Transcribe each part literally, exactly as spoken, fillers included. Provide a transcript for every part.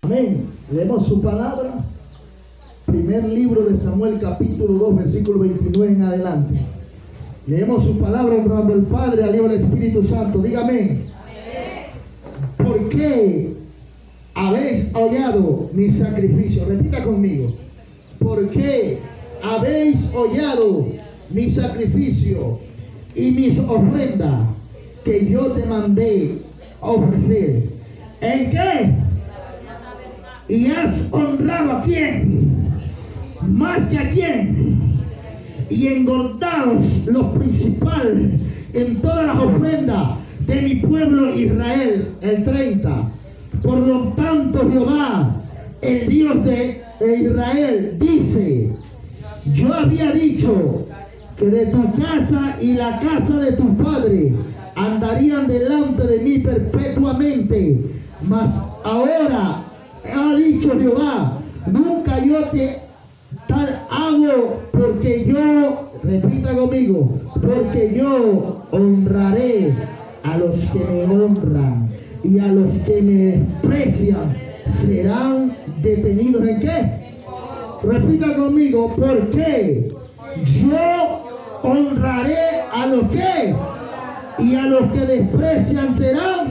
Amén. Leemos su palabra. Primer libro de Samuel, capítulo dos, versículo veintinueve en adelante. Leemos su palabra honrando al Padre, al Hijo y al Espíritu Santo. Dígame. ¿Por qué habéis hollado mi sacrificio? Repita conmigo. ¿Por qué habéis hollado mi sacrificio y mis ofrendas que yo te mandé ofrecer? ¿En qué? ¿Y has honrado a quién? Más que a quién. Y engordados los principales en todas las ofrendas de mi pueblo Israel. El treinta. Por lo tanto, Jehová, el Dios de Israel, dice: yo había dicho que de tu casa y la casa de tu padre andarían delante de mí perpetuamente, mas ahora ha dicho Jehová, nunca yo te tal hago, porque yo, repita conmigo, porque yo honraré a los que me honran, y a los que me desprecian serán detenidos. ¿En qué? Repita conmigo, porque yo honraré a los que, y a los que desprecian serán.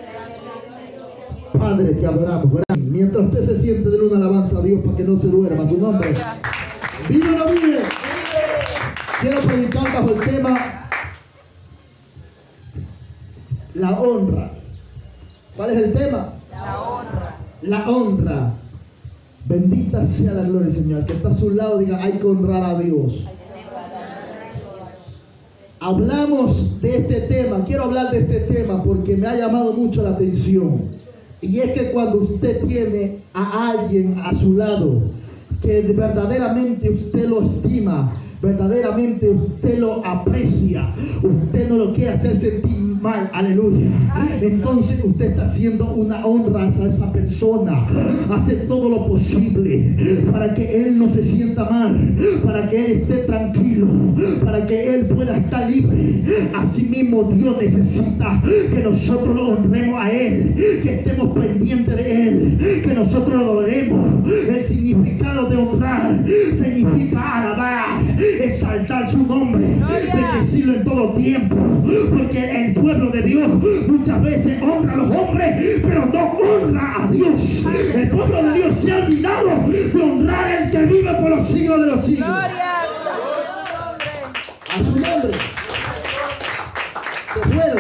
Padre, te adoramos. Mientras usted se siente, de una alabanza a Dios para que no se duerma. Su nombre. ¿Vive o no vive? Quiero predicar bajo el tema la honra. ¿Cuál es el tema? La honra. La honra. Bendita sea la gloria del Señor. Que está a su lado, diga, hay que honrar a Dios. Hablamos de este tema. Quiero hablar de este tema porque me ha llamado mucho la atención. Y es que cuando usted tiene a alguien a su lado que verdaderamente usted lo estima, verdaderamente usted lo aprecia, usted no lo quiere hacer sentir mal, aleluya, entonces usted está haciendo una honra a esa persona, hace todo lo posible para que él no se sienta mal, para que él esté tranquilo, para que él pueda estar libre. Asimismo, Dios necesita que nosotros lo honremos a él, que estemos pendientes de él, que nosotros lo adoremos. El significado de honrar significa alabar, exaltar su nombre, bendecirlo en todo tiempo, porque el pueblo de Dios muchas veces honra a los hombres, pero no honra a Dios. El pueblo de Dios se ha olvidado de honrar al que vive por los siglos de los siglos. A su nombre. Se fueron.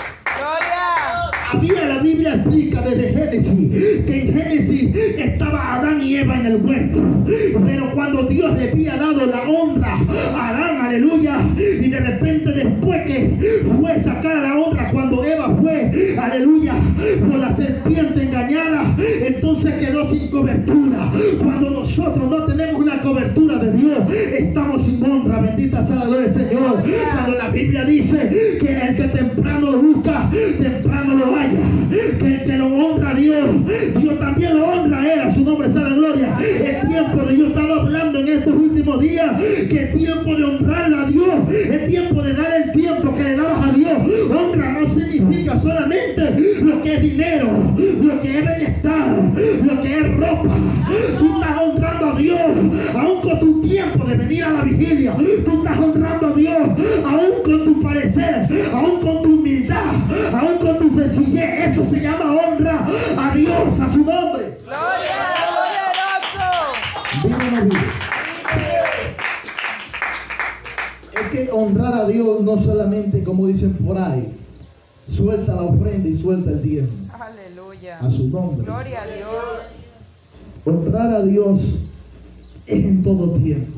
Había, la Biblia explica desde Génesis que en Génesis estaba Adán y Eva en el huerto, pero cuando Dios le había dado la honra a Adán, aleluya, y de repente después que fue sacada la honra, cuando Eva fue, aleluya, por la serpiente engañada, entonces quedó sin cobertura. Cuando nosotros no tenemos una cobertura de Dios, estamos sin honra. Bendita sea la gloria del Señor. Cuando la Biblia dice que el que temprano lo busca, temprano lo halla, que el que lo honra a Dios, Dios también lo honra a él. A su nombre sea la gloria. Es tiempo de, yo estaba hablando en estos últimos días, que es tiempo de honrarlo a Dios, es tiempo de dar el tiempo que le dabas a Dios. Honra no significa solamente lo que es dinero, lo que es bienestar, lo que es ropa. Tú estás honrando a Dios aún con tu tiempo de venir a la vigilia. Tú estás honrando a Dios aún con tu parecer, aún con tu humildad, aún con tu sencillez. Eso se llama honra a Dios, a su nombre. Gloria, poderoso. Vive o no vive. Es que honrar a Dios no solamente, como dicen por ahí, suelta la ofrenda y suelta el diezmo. Aleluya. A su nombre. Gloria a Dios. Honrar a Dios es en todo tiempo.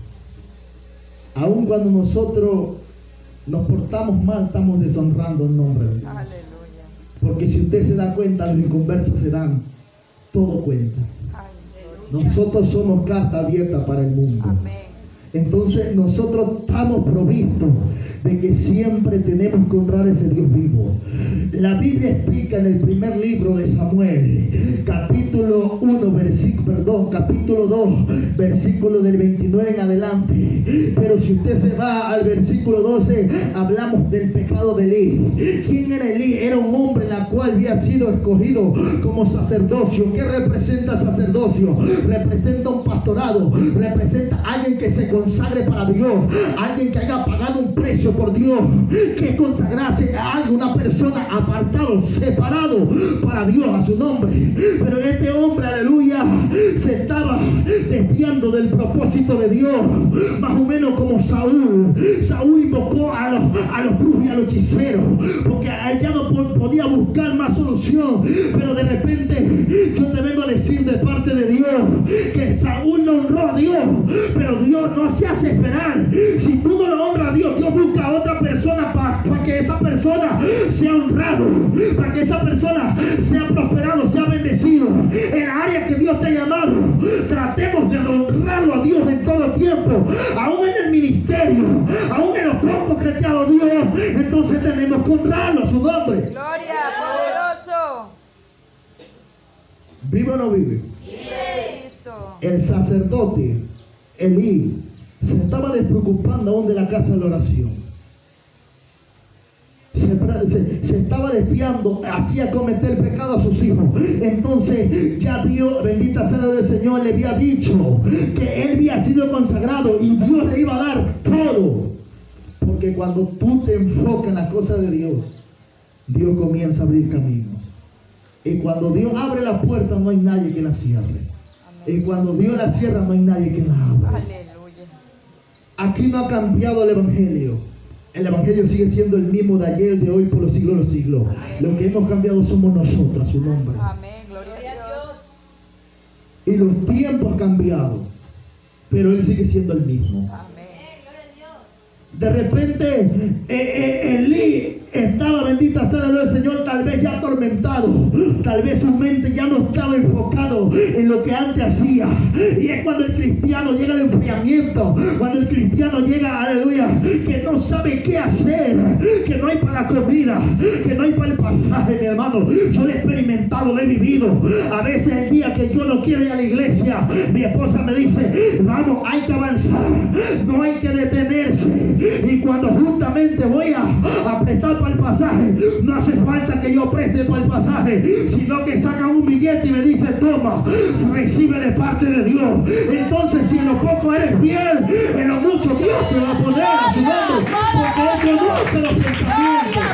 Aun cuando nosotros nos portamos mal, estamos deshonrando el nombre de Dios. Aleluya. Porque si usted se da cuenta, los inconversos se dan todo cuenta. Aleluya. Nosotros somos carta abierta para el mundo. Amén. Entonces nosotros estamos provistos de que siempre tenemos que honrar a ese Dios vivo. La Biblia explica en el primer libro de Samuel, capítulo uno, versículo, perdón, capítulo dos, versículo del veintinueve en adelante. Pero si usted se va al versículo doce, hablamos del pecado de Elí. ¿Quién era Elí? Era un hombre en la cual había sido escogido como sacerdocio. ¿Qué representa sacerdocio? Representa un pastorado, representa a alguien que se consagre para Dios, alguien que haya pagado un precio por Dios, que consagrase a alguien, una persona apartado, separado para Dios, a su nombre. Pero este hombre, aleluya, se estaba desviando del propósito de Dios, más o menos como Saúl. Saúl invocó a los, a los brujos y a los hechiceros, porque ya no podía buscar más solución. Pero de repente yo te vengo a decir de parte de Dios que Saúl no honró a Dios, pero Dios no se hace esperar. Si tú no lo honras a Dios, Dios busca a otra persona para pa que esa persona sea honrado, para que esa persona sea prosperado, sea bendecido en la área que Dios te ha llamado. Tratemos de honrarlo a Dios en todo tiempo, aún en el ministerio, aún en los pocos que te ha dado Dios. Entonces tenemos que honrarlo a su nombre. Gloria, poderoso. ¿Vive o no vive? Vive. Cristo. El sacerdote Elí se estaba despreocupando aún de la casa de la oración. Se, se, se estaba desviando, hacía cometer pecado a sus hijos. Entonces ya Dios, bendita sea el Señor, le había dicho que él había sido consagrado y Dios le iba a dar todo. Porque cuando tú te enfocas en las cosas de Dios, Dios comienza a abrir caminos. Y cuando Dios abre las puertas, no hay nadie que las cierre. Amén. Y cuando Dios las cierra, no hay nadie que las abra. Aleluya. Aquí no ha cambiado el Evangelio. El Evangelio sigue siendo el mismo de ayer, de hoy, por los siglos de los siglos. Amén. Lo que hemos cambiado somos nosotros, a su nombre. Amén, gloria a Dios. Y los tiempos han cambiado, pero Él sigue siendo el mismo. Amén. De repente, eh, eh, Elí estaba, bendita sea el Señor, tal vez ya atormentado, tal vez su mente ya no estaba enfocado en lo que antes hacía. Y es cuando el cristiano llega al enfriamiento, cuando el cristiano llega, aleluya, que no sabe qué hacer, que no hay para la comida, que no hay para el pasaje, mi hermano. Yo lo he experimentado, lo he vivido. A veces el día que yo no quiero ir a la iglesia, mi esposa me dice, vamos, hay que avanzar, no hay que detenerse. Y cuando justamente voy a, a prestar para el pasaje, no hace falta que yo preste para el pasaje, sino que sacan un billete y me dice, toma, recibe de parte de Dios. Entonces, si en lo poco eres fiel, en lo mucho Dios te va a poner a su nombre, porque Él conoce los pensamientos.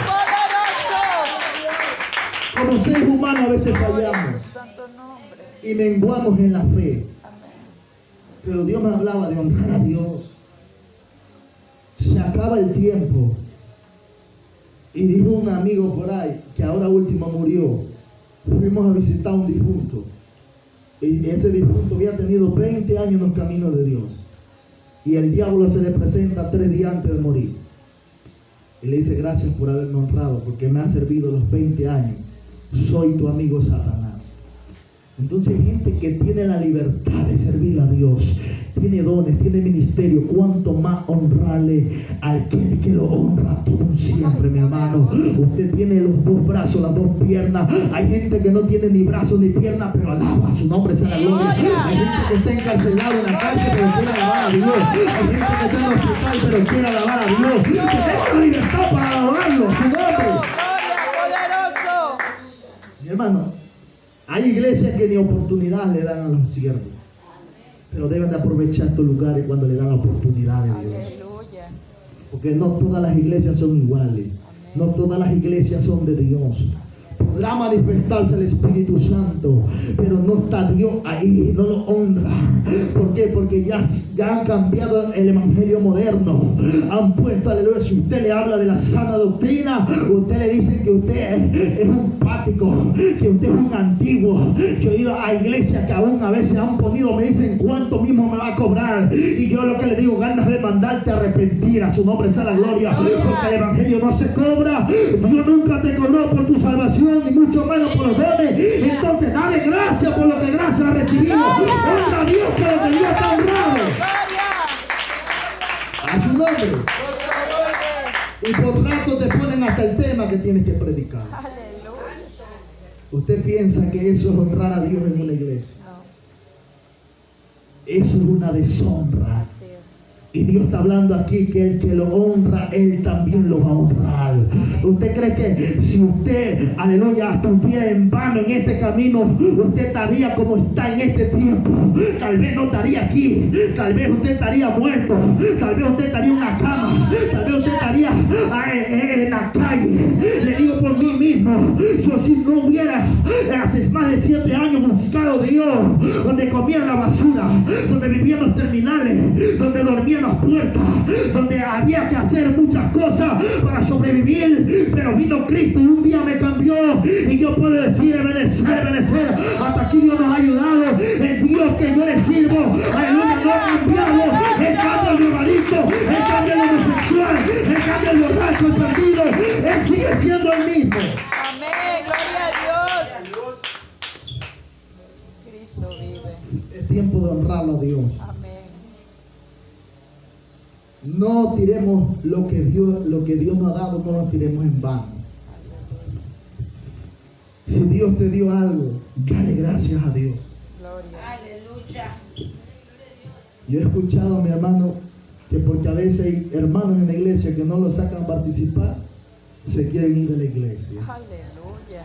Como seres humanos a veces fallamos y menguamos en la fe, pero Dios me hablaba de honrar a Dios. Se acaba el tiempo. Y dijo un amigo por ahí, que ahora último murió, fuimos a visitar a un difunto. Y ese difunto había tenido veinte años en los caminos de Dios. Y el diablo se le presenta tres días antes de morir. Y le dice, gracias por haberme honrado, porque me ha servido los veinte años. Soy tu amigo Satanás. Entonces, gente que tiene la libertad de servir a Dios, tiene dones, tiene ministerio, cuanto más honrarle al que, que lo honra todo siempre, mi hermano. Usted tiene los dos brazos, las dos piernas. Hay gente que no tiene ni brazos ni piernas, pero alaba su nombre, sea la gloria. Hay gente que está encarcelado en la cárcel, pero quiere alabar a Dios. Hay gente que está en el hospital, pero quiere alabar a Dios. Tenemos la libertad para alabarlo, su nombre. Mi hermano, hay iglesias que ni oportunidad le dan a los siervos, pero deben de aprovechar estos lugares cuando le dan la oportunidad de Dios. Aleluya. Porque no todas las iglesias son iguales. No todas las iglesias son de Dios. Podrá manifestarse el Espíritu Santo, pero no está Dios ahí, no lo honra. ¿Por qué? Porque ya, ya han cambiado el evangelio moderno. Han puesto, aleluya, si usted le habla de la sana doctrina, usted le dice que usted es, es un pático, que usted es un antiguo. Yo he ido a iglesias que aún a veces han podido, me dicen cuánto mismo me va a cobrar. Y yo lo que le digo, ganas de mandarte a arrepentir, a su nombre sea la gloria. Porque el evangelio no se cobra. Dios nunca te cobró por tu salvación, ni mucho menos por los dones. Entonces dale gracias por lo que gracias ha recibido. Honra a Dios por lo que Dios está honrado. A su nombre. Y por rato te ponen hasta el tema que tienes que predicar. Usted piensa que eso es honrar a Dios en una iglesia. Eso es una deshonra. Y Dios está hablando aquí que el que lo honra, Él también lo va a honrar. ¿Usted cree que si usted, aleluya, estuviera en vano en este camino, usted estaría como está en este tiempo? Tal vez no estaría aquí, tal vez usted estaría muerto, tal vez usted estaría en una cama, tal vez usted estaría en la calle. Le digo por mí mismo, yo si no hubiera hace más de siete años buscado a Dios, donde comía en la basura, donde vivía en los terminales, donde dormía en las puertas, donde había que hacer muchas cosas para sobrevivir, pero vino Cristo y un día me cambió, y yo puedo decir, Ebenezer, Ebenezer, hasta aquí Dios nos ha ayudado. El Dios que yo le sirvo, aleluya, no ha cambiado. Él cambia el drogadicto, Él cambia el homosexual, Él cambia el borracho, el perdido, Él sigue siendo el mismo. Amén, gloria a Dios. Cristo vive. Es tiempo de honrarlo a Dios. Amén. No tiremos lo que Dios, lo que Dios nos ha dado, no lo tiremos en vano. Si Dios te dio algo, dale gracias a Dios. Gloria. Aleluya. Yo he escuchado a mi hermano que porque a veces hay hermanos en la iglesia que no lo sacan a participar, se quieren ir de la iglesia. Aleluya.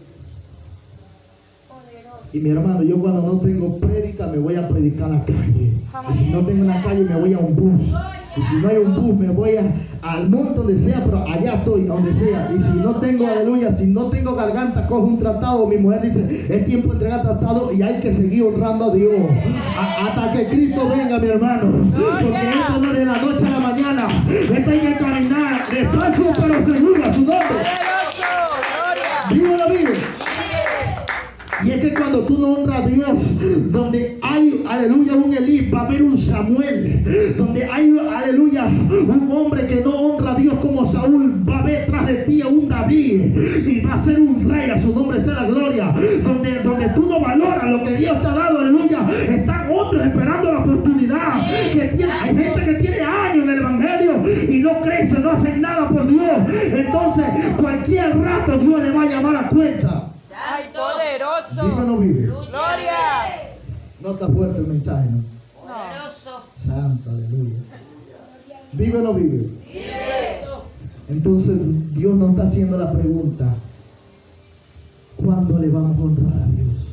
Y mi hermano, yo cuando no tengo prédica me voy a predicar a la calle. Y si no tengo una calle me voy a un bus. Y si no hay un bus me voy a, al monte donde sea, pero allá estoy, donde sea. Y si no tengo, aleluya, si no tengo garganta, cojo un tratado. Mi mujer dice, es tiempo de entregar tratado y hay que seguir honrando a Dios. A, hasta que Cristo venga, mi hermano. Porque esto no es de la noche a la mañana. Esto hay que caminar despacio pero seguro a su nombre. Vivo la vida. Y es que cuando tú no honras a Dios, donde hay, aleluya, un Elí, va a haber un Samuel. Donde hay, aleluya, un hombre que no honra a Dios como Saúl, va a haber tras de ti a un David. Y va a ser un rey, a su nombre sea la gloria. Donde, donde tú no valoras lo que Dios te ha dado, aleluya, están otros esperando la oportunidad. Que tiene, hay gente que tiene años en el evangelio y no crece, no hacen nada por Dios. Entonces, cualquier rato Dios le va a llamar a cuenta. ¡Ay, poderoso! ¿Vive o no vive? ¡Gloria! No está fuerte el mensaje, ¿no? Poderoso. Santo, aleluya. ¿Vive o no vive? Vive. Entonces Dios nos está haciendo la pregunta: ¿cuándo le vamos a honrar a Dios?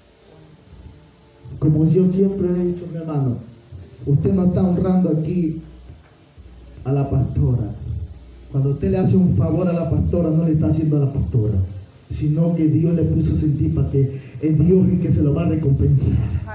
Como yo siempre he dicho, mi hermano, usted no está honrando aquí a la pastora. Cuando usted le hace un favor a la pastora, no le está haciendo a la pastora, sino que Dios le puso a sentir para que es Dios el que se lo va a recompensar.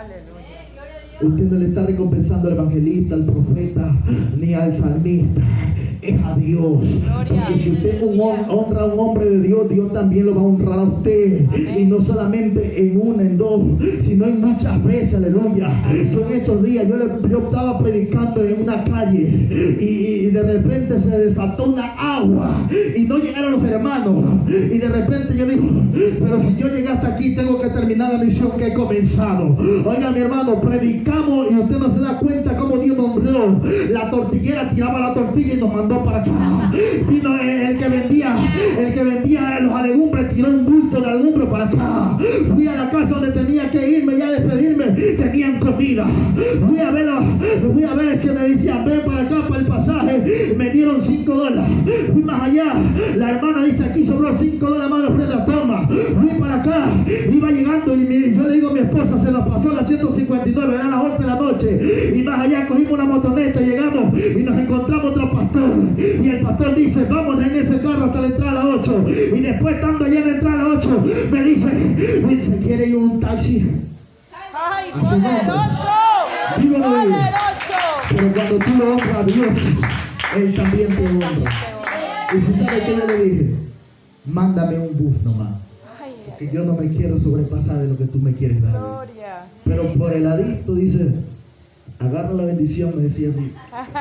Aleluya. Usted no le está recompensando al evangelista, al profeta, ni al salmista. Es a Dios. Porque si usted honra a un hombre de Dios, Dios también lo va a honrar a usted. Y no solamente en una, en dos, sino en muchas veces, aleluya. Yo en estos días, yo, le, yo estaba predicando en una calle y, y de repente se desató una agua y no llegaron los hermanos. Y de repente yo digo, pero si yo llegué hasta aquí, tengo que terminar la misión que he comenzado. Oiga, mi hermano, predicamos y usted no se da cuenta cómo Dios nombró. La tortillera tiraba la tortilla y nos mandó para acá. Vino el, el que vendía, el que vendía los legumbres, tiró un bulto de legumbre para acá. Fui a la casa donde tenía que irme y a despedirme, tenían comida. Fui a ver, fui a ver el que me decía, ven para acá para el pasaje, me dieron cinco dólares. Fui más allá, la hermana dice, aquí sobró cinco dólares más de ofrenda, toma. Fui para acá, iba llegando y mi, yo le digo a mi esposa, se nos pasó las ciento cincuenta y nueve, eran las once de la noche. Y más allá cogimos una motoneta, llegamos y nos encontramos otro pastor. Y el pastor dice, vamos en ese carro hasta la entrada a las ocho. Y después, estando allá en la entrada a las ocho, me dice, ¿se quiere ir un taxi? ¡Ay, A su nombre. poderoso! Viva la vida. ¡Poderoso! Pero cuando tú lo honras a Dios, Él también te honra. Y si sabe que yo le dije, mándame un bus nomás, ¡Ay, que yo no me quiero sobrepasar de lo que tú me quieres dar. gloria! Pero por el ladito dice, agarra la bendición, me decía así.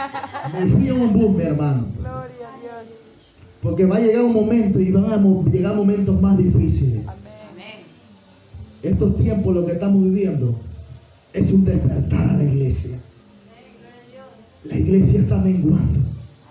Me fui a un bus, mi hermano. ¡Gloria a Dios! Porque va a llegar un momento y van a llegar momentos más difíciles. Amén. Estos tiempos, lo que estamos viviendo, es un despertar a la iglesia. La iglesia está menguando.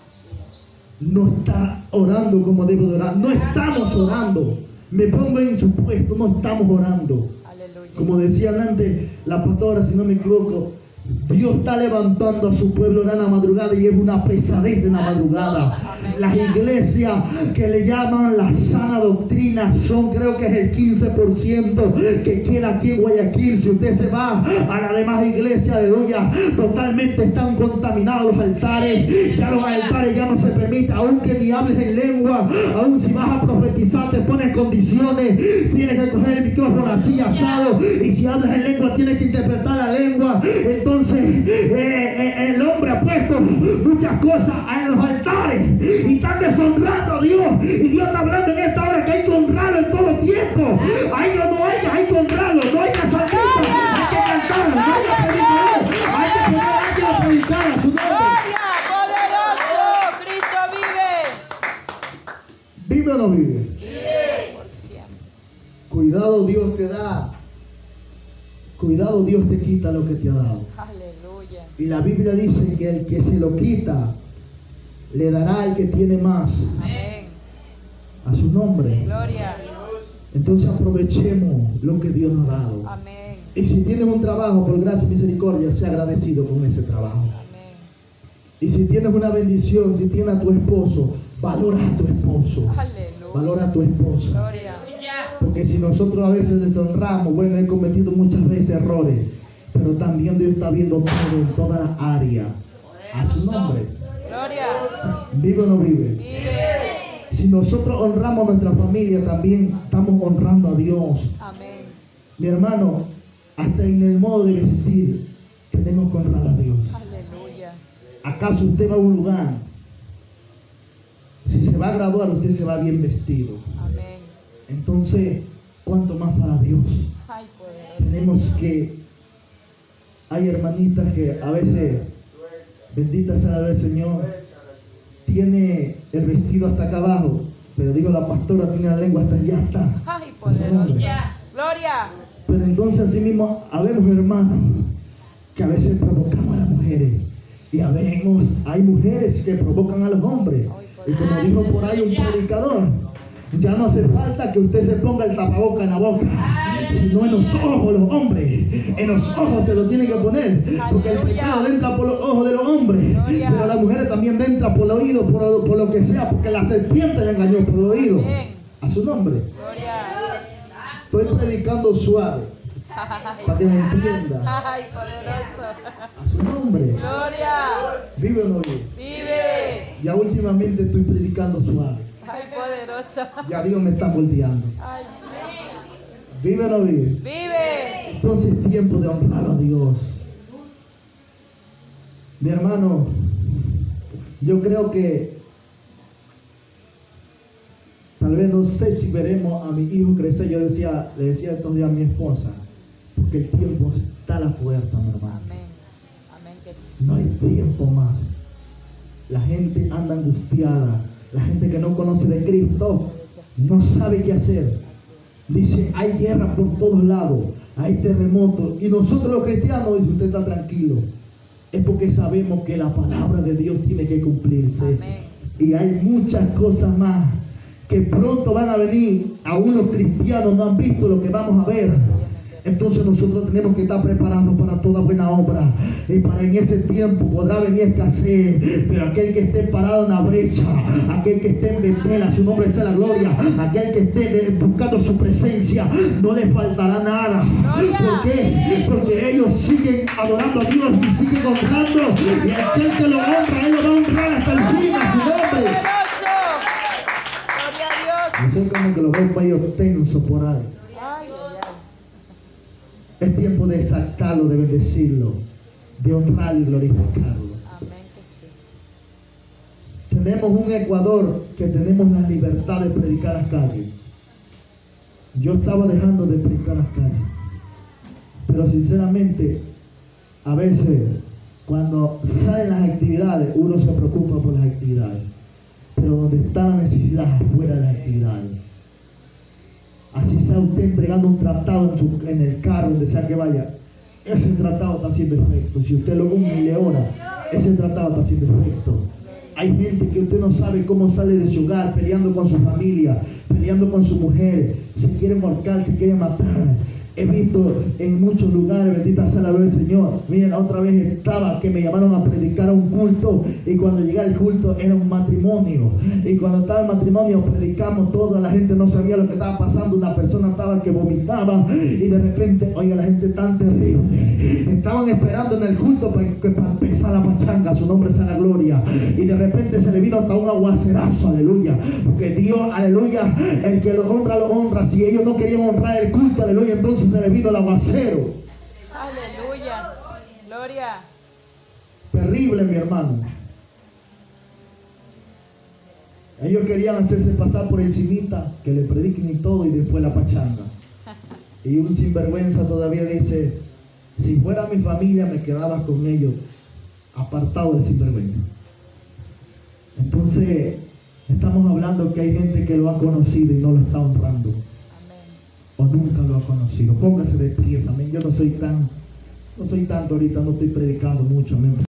No está orando como debe de orar. No estamos orando. Me pongo en su puesto, no estamos orando. Aleluya. Como decían antes la pastora, si no me equivoco, Dios está levantando a su pueblo en la madrugada y es una pesadez de la madrugada. Las iglesias que le llaman la sana doctrina son, creo que es el quince por ciento que queda aquí en Guayaquil. Si usted se va a las demás iglesias, aleluya, totalmente están contaminados los altares. Ya los altares ya no se permite, aunque ni hables en lengua, aun si vas a profetizar te pones condiciones, tienes que coger el micrófono así asado, y si hablas en lengua tienes que interpretar la lengua. Entonces eh, eh, el hombre ha puesto muchas cosas en los altares y están deshonrando a Dios, y Dios está hablando en esta hora que hay que honrarlo en todo tiempo. Hay o no hay, hay que honrarlo, no hay que saltar, hay que cantar, no hay que predicar, hay que poner hay que predicar a su nombre. Gloria, poderoso, Cristo vive. ¿Vive o no vive? Vive por siempre. Cuidado, Dios te da. Cuidado, Dios te quita lo que te ha dado. Aleluya. Y la Biblia dice que el que se lo quita, le dará al que tiene más. Amén. A su nombre. Gloria. Entonces aprovechemos lo que Dios nos ha dado. Amén. Y si tienes un trabajo, por gracia y misericordia, sea agradecido con ese trabajo. Amén. Y si tienes una bendición, si tienes a tu esposo, valora a tu esposo. Aleluya. Valora a tu esposa. Gloria. Porque si nosotros a veces deshonramos, bueno, he cometido muchas veces errores, pero también Dios está viendo todo en toda la área. A su nombre. Gloria. ¿Vive o no vive? Vive. Si nosotros honramos a nuestra familia, también estamos honrando a Dios. Amén. Mi hermano, hasta en el modo de vestir, tenemos que honrar a Dios. Aleluya. ¿Acaso usted va a un lugar? Si se va a graduar, usted se va bien vestido. Amén. Entonces, ¿cuánto más para Dios? Ay, poderoso. Tenemos que, hay hermanitas que a veces, bendita sea el Señor, tiene el vestido hasta acá abajo, pero digo, la pastora tiene la lengua hasta allá está. Ay, poderoso. Gloria. Pero entonces así mismo, habemos hermanos que a veces provocamos a las mujeres, y habemos, hay mujeres que provocan a los hombres, y como dijo por ahí un predicador, ya no hace falta que usted se ponga el tapaboca en la boca, sino en los ojos los hombres. En los ojos se lo tiene que poner, porque el pecado entra por los ojos de los hombres, pero las mujeres también entra por el oído, por, por lo que sea, porque la serpiente le engañó por el oído. A su nombre. Gloria. Estoy predicando suave, para que me entienda. Ay, poderoso. A su nombre. Gloria. ¿Vive o no vive? Vive. Ya últimamente estoy predicando suave. Ay, poderosa. Ya Dios me está moldeando. Ay, ¿Vive o no vive? vive. Entonces es tiempo de honrar a Dios. Mi hermano, yo creo que tal vez no sé si veremos a mi hijo crecer. Yo decía, le decía estos días a mi esposa, porque el tiempo está a la puerta, mi hermano. Amén. Amén que sí. No hay tiempo más. La gente anda angustiada. La gente que no conoce de Cristo no sabe qué hacer. Dice, hay guerra por todos lados, hay terremotos. Y nosotros los cristianos, dice, usted está tranquilo. Es porque sabemos que la palabra de Dios tiene que cumplirse. Amén. Y hay muchas cosas más que pronto van a venir. Aún los cristianos no han visto lo que vamos a ver. Entonces nosotros tenemos que estar preparados para toda buena obra. Y para en ese tiempo podrá venir escasez, pero aquel que esté parado en la brecha, aquel que esté en Betel, a su nombre sea la gloria, aquel que esté buscando su presencia, no le faltará nada. ¿Por qué? Porque ellos siguen adorando a Dios y siguen honrando. Y aquel que lo honra, Él lo va a honrar hasta el fin, a su nombre. Poderoso. Gloria a Dios. No sé, como que lo veo medio tenso por ahí. Ay, ay, ay. Es tiempo de exaltarlo, de bendecirlo, de honrarlo y glorificarlo. Amén que sí. Tenemos un Ecuador que tenemos la libertad de predicar las calles. Yo estaba dejando de predicar las calles, pero sinceramente a veces cuando salen las actividades uno se preocupa por las actividades, pero donde está la necesidad afuera de las actividades. Así sea usted entregando un tratado en, su, en el carro, donde sea que vaya, ese tratado está haciendo efecto. Si usted lo une y le ora, ese tratado está haciendo efecto. Hay gente que usted no sabe cómo sale de su hogar, peleando con su familia, peleando con su mujer, se quieren ahorcar, se quieren matar. he visto en muchos lugares, bendita sea la gloria del Señor. Miren, la otra vez estaba que me llamaron a predicar a un culto, y cuando llegué al culto era un matrimonio, y cuando estaba el matrimonio predicamos, toda la gente no sabía lo que estaba pasando. Una persona estaba que vomitaba, y de repente, oiga, la gente tan terrible, estaban esperando en el culto para, para empezar la pachanga, su nombre sea la gloria, y de repente se le vino hasta un aguacerazo, aleluya, porque Dios, aleluya, el que lo honra, lo honra. Si ellos no querían honrar el culto, aleluya, entonces se le vino el aguacero. Aleluya. Gloria. Terrible, mi hermano. Ellos querían hacerse pasar por encimita, que le prediquen y todo, y después la pachanga. Y un sinvergüenza todavía dice, si fuera mi familia me quedaba con ellos, apartado de sinvergüenza. Entonces, estamos hablando que hay gente que lo ha conocido y no lo está honrando. O nunca lo ha conocido. Póngase de pie, amén. Yo no soy tan, no soy tanto ahorita, no estoy predicando mucho, amén.